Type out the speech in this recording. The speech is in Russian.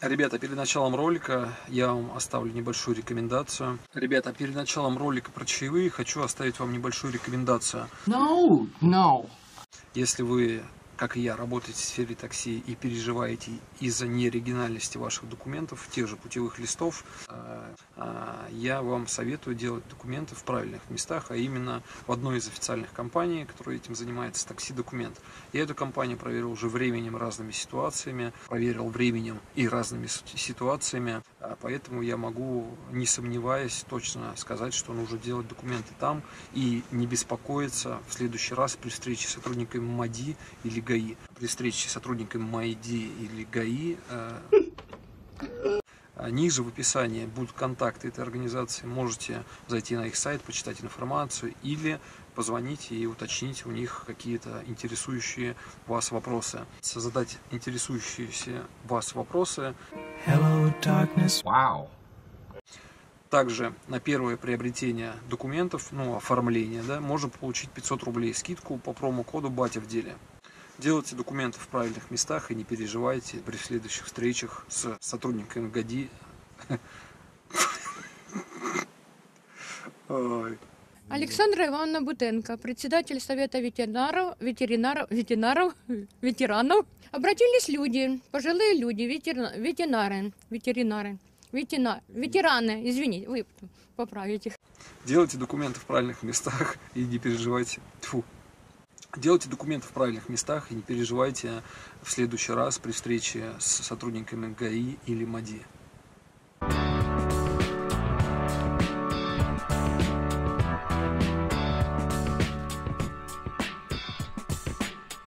Ребята, перед началом ролика я вам оставлю небольшую рекомендацию. Ребята, перед началом ролика про чаевые хочу оставить вам небольшую рекомендацию. No. Если вы, как и я, работаете в сфере такси и переживаете из-за неоригинальности ваших документов, тех же путевых листов, я вам советую делать документы в правильных местах, а именно в одной из официальных компаний, которая этим занимается, Такси Документ. Я эту компанию проверил уже временем, разными ситуациями, проверил временем и разными ситуациями, поэтому я могу, не сомневаясь, точно сказать, что нужно делать документы там и не беспокоиться в следующий раз при встрече с сотрудниками МАДИ или ГАИ. При встрече с сотрудниками МАДИ или ГАИ ниже в описании будут контакты этой организации. Можете зайти на их сайт, почитать информацию или позвонить и уточнить у них какие-то интересующие вас вопросы. Задать интересующиеся вас вопросы. Hello, darkness. Wow. Также на первое приобретение документов, оформление, можно получить 500 рублей скидку по промокоду «Батя в деле». Делайте документы в правильных местах и не переживайте при следующих встречах с сотрудниками ГАИ. Александра Ивановна Бутенко, председатель Совета ветеранов. Обратились люди, пожилые люди, ветераны, извините, вы поправите их. Делайте документы в правильных местах и не переживайте. Делайте документы в правильных местах и не переживайте в следующий раз при встрече с сотрудниками ГАИ или МАДИ.